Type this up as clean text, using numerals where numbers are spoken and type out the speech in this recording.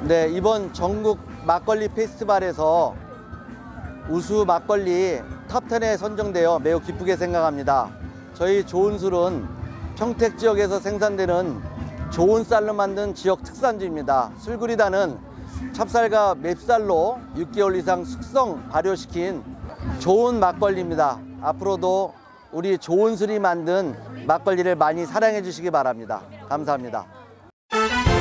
네, 이번 전국 막걸리 페스티벌에서 우수 막걸리 탑10에 선정되어 매우 기쁘게 생각합니다. 저희 좋은 술은 평택 지역에서 생산되는 좋은 쌀로 만든 지역 특산주입니다. 술구리다는 찹쌀과 맵쌀로 6개월 이상 숙성 발효시킨 좋은 막걸리입니다. 앞으로도 우리 좋은 술이 만든 막걸리를 많이 사랑해 주시기 바랍니다. 감사합니다.